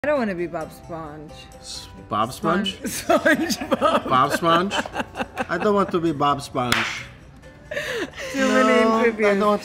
I don't want to be Bob Sponge. Bob Sponge? SpongeBob. Bob Sponge? I don't want to be Bob Sponge. Too many interviews. I don't want